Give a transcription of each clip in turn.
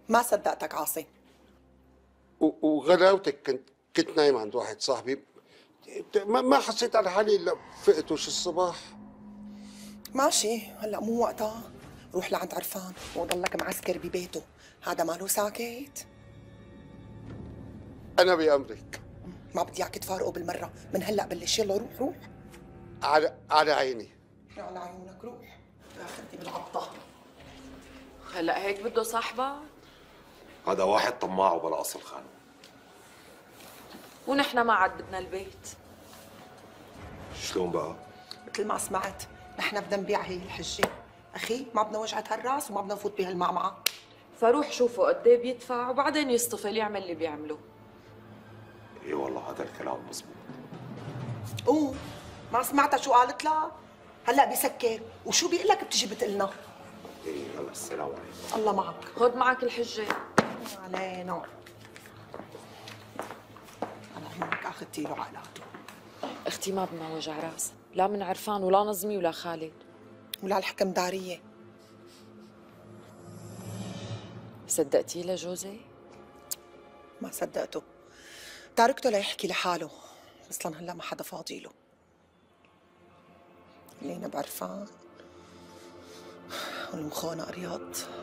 ما صدقتك عاصم. وغلاوتك كنت نايم عند واحد صاحبي، ما حسيت على حالي الا فقت وش الصباح. ماشي، هلا مو وقتها. روح لعند عرفان وضلك معسكر ببيته، هذا ماله ساكت. انا بامرك. ما بدي اياك تفارقه بالمره، من هلا بلش. يلا روح روح. على عيني. على عيونك، روح. اخذني بالعبطه. هلا هيك بده صاحبك؟ هذا واحد طماع وبلا اصل خانه. ونحن ما عاد بدنا البيت. شلون بقى؟ مثل ما سمعت، نحن بدنا نبيع هي الحجه. اخي ما بدنا وجعة هالراس وما بدنا نفوت بهالمعمعه. فروح شوفه قد ايه بيدفع وبعدين يصطفل يعمل اللي بيعمله. اي والله هذا الكلام مزبوط. اوه، ما سمعتها شو قالت لها؟ هلا بيسكر، وشو بيقول لك بتجي بتقلنا؟ اي يلا السلام عليكم. الله معك. خذ معك الحجه. علينا. على عيونك اخذتي له عقلاته. اختي ما بدنا وجع راس، لا من عرفان ولا نظمي ولا خالد ولا الحكم داريه. صدقتيه لجوزي؟ ما صدقته، تاركته ليحكي لحاله. اصلا هلا ما حدا فاضي له. لينا بعرفان والمخونة رياض.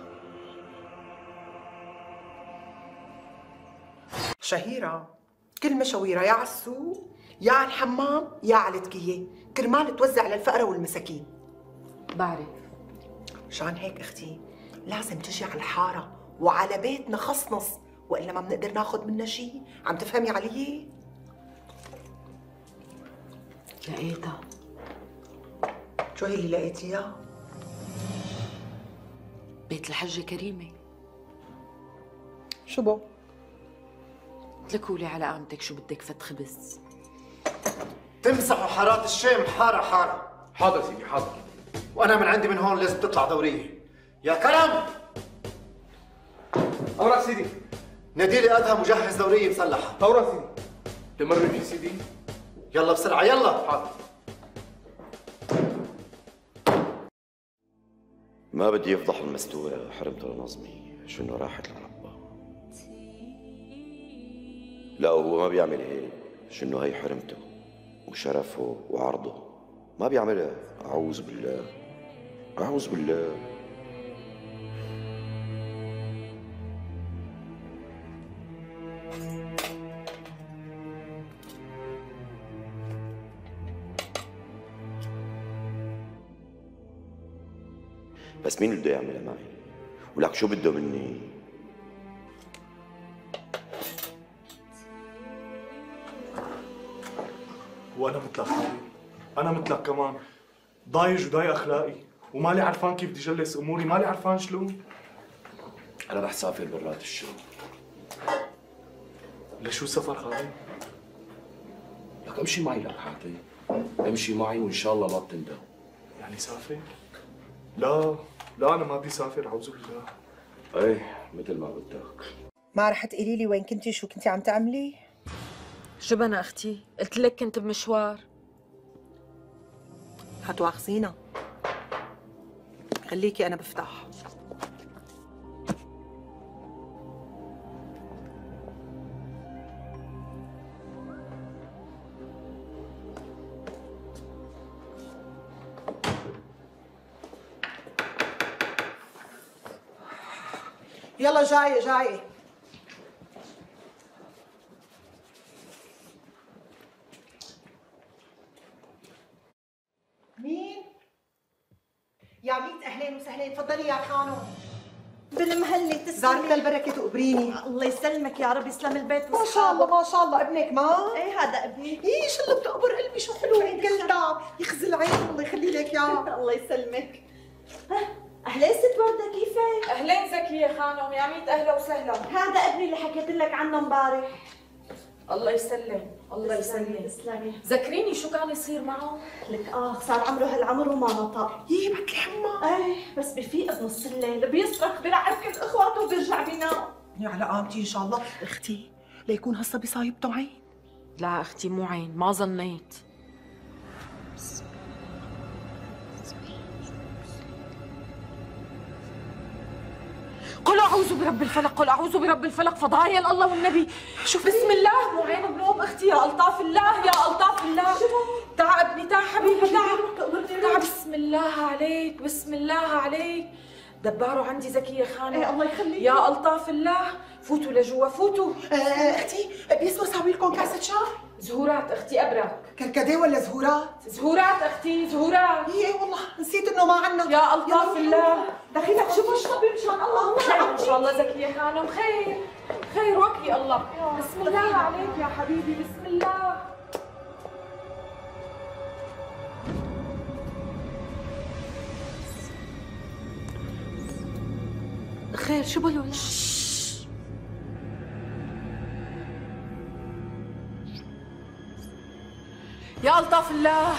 شهيرة كل مشاويرها يا على السوق يا على الحمام يا على التكية، كرمال توزع للفقراء والمساكين. بعرف. مشان هيك اختي لازم تجي على الحارة وعلى بيتنا خصنص، والا ما بنقدر ناخذ منها شيء. عم تفهمي علي؟ لقيتها. شو هي اللي لقيتيها؟ بيت الحجة كريمة. شو بو؟ اتلكولي على قامتك شو بدك فت خبز. تمسحوا حارات الشام حارة حارة. حاضر سيدي حاضر. وأنا من عندي من هون لازم تطلع دورية. يا كرم! أمرك سيدي. نادي لي أدهم وجهز دورية مسلحة. فورا سيدي. تمر في سيدي. يلا بسرعة يلا. حاضر. ما بدي يفضح المستورة، حرمته لنظمي شو انه راحت لربها. لا هو ما بيعمل هيك، شو انه هي حرمته وشرفه وعرضه، ما بيعملها. اعوذ بالله اعوذ بالله. بس مين اللي بده يعملها معي؟ ولك شو بده مني؟ وأنا مثلك خليل، أنا مثلك كمان، ضايج وضايق أخلاقي، ومالي عرفان كيف بدي جلس أموري، مالي عرفان شلون. أنا رح سافر برات الشام. لشو السفر خالي؟ لك امشي معي لك حاتي، امشي معي وإن شاء الله ما بتندم. يعني سافر؟ لا لا أنا ما بدي سافر، أعوذ بالله. إيه مثل ما بدك. ما رح تقولي لي وين كنتي شو كنتي عم تعملي؟ شو بنا اختي؟ قلت لك كنت بمشوار. هتواخذينا. خليكي انا بفتح. يلا جاية جاية. مين؟ يا ميت اهلين وسهلين، تفضلي يا خانم. بالمهلة تسلمي. زارك البركة تقبريني. الله يسلمك يا رب، يسلم البيت ما شاء الله ما شاء الله. ابنك ما؟ ايه هذا ابني. ايش اللي بتقبر قلبي، شو حلو قلبها، يخزي العين الله يخلي لك اياه. الله يسلمك. اهلين ست وردة، كيفك؟ اهلين زكية خانم، يا ميت اهلا وسهلا. هذا ابني اللي حكيت لك عنه امبارح. الله يسلم الله يسلم. تسلمي. ذكريني شو كان يصير معه؟ لك صار عمره هالعمر وما نطق. يي بنت الحمى. ايه بس بفيق بنص الليل بيصرخ بيلعب كل اخواته وبيرجع بينام. يا على قامتي ان شاء الله. اختي ليكون هالصبي صايبته عين. لا اختي مو عين، ما ظنيت. قل قولوا اعوذ برب الفلق، قل اعوذ برب الفلق، فضايل الله والنبي. شوف بسم الله، مو عين بنوم اختي. يا الطاف الله، يا الطاف الله. تعا ابني، تعا حبيبي، تعا. بسم الله عليك، بسم الله عليك. دباروا عندي زكية خانم. ايه الله يخليك. يا الطاف الله، فوتوا لجوا، فوتوا. اختي بيسوى ساوي لكم كاسة شاي؟ زهورات اختي ابرك. كركديه ولا زهورات؟ زهورات اختي، زهورات. ايه والله نسيت انه ما عنا. يا الطاف الله. دخيلك شوفوا اشربي مشان الله. خير ان شاء الله زكية خانم، خير خير وكلي الله. بسم الله عليك يا حبيبي، بسم الله. خير شو بالولا؟ يا الطاف الله.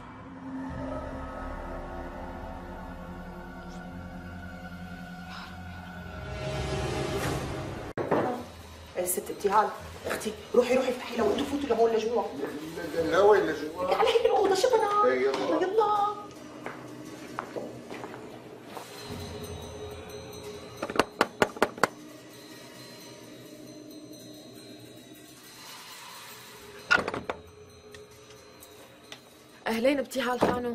ست ابتهال اختي روحي افتحي لها وانتوا فوتوا لهون لجوا. لا وين لجوا؟ على هيك الاوضه شبنا. يلا يلا. اهلين ابتهال خانم.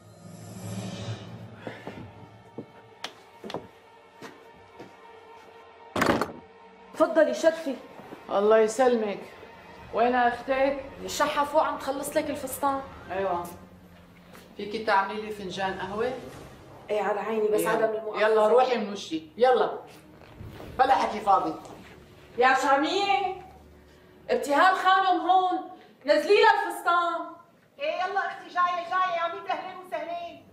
تفضلي شرفي. الله يسلمك. وين اختك؟ الشحة فوق عم تخلص لك الفستان. ايوه. فيكي تعملي لي فنجان قهوه؟ ايه على عيني، بس عدم المؤاخذة. يلا روحي من وشي، يلا بلا حكي فاضي. يا شامية، ابتهال خانم هون، نزلي لها الفستان. ايه يلا اختي جايه يا ميت اهلين وسهلين.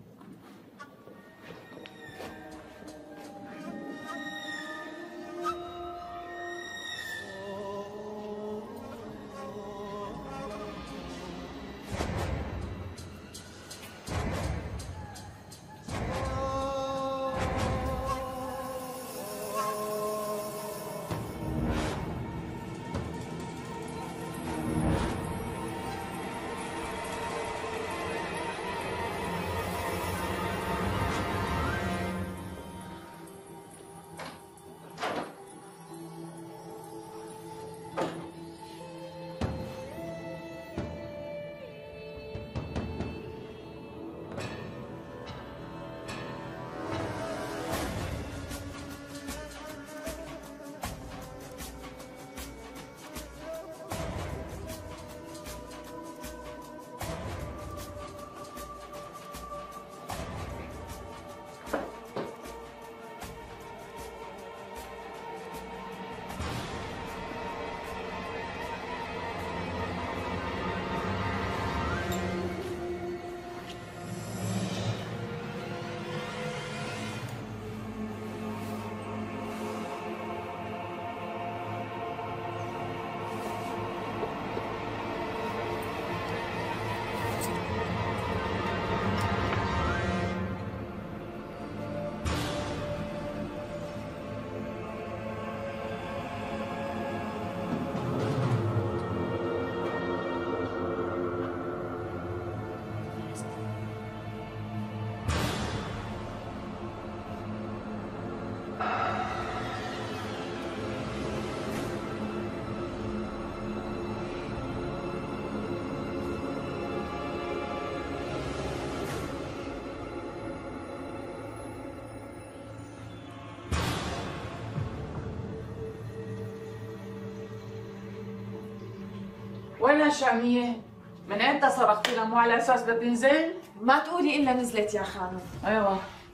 وين هالشامية؟ من امتى صرختي لها؟ مو على اساس بدها تنزل؟ ما تقولي الا نزلت يا خانم. ايوه.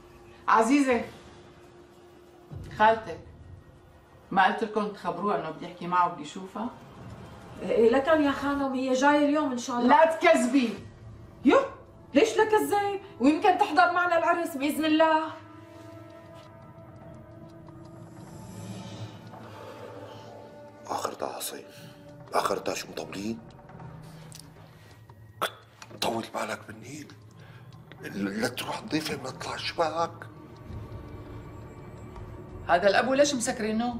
عزيزة، خالتك ما قلت لكم تخبروها انه بدي احكي معه وبدي اشوفها؟ ايه لكن يا خانم هي جايه اليوم ان شاء الله. لا تكذبي. يو ليش لكذب؟ ويمكن تحضر معنا العرس باذن الله. اخرتها عصيم، اخرتها شو مطولين؟ طول بالك بالنيل لا تروح تضيفي من اطلع الشباك. هذا الابو ليش مسكرينه؟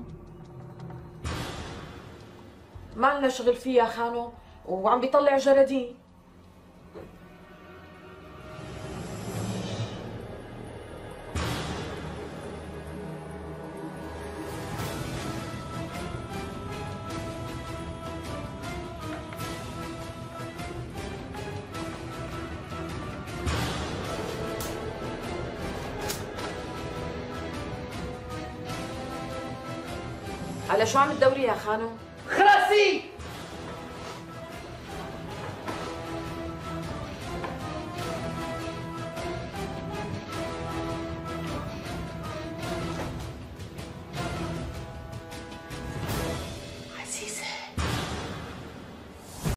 ما لنا شغل فيه يا خانم وعم بيطلع جرادين. على شو عم تدوري يا خانو؟ خراسي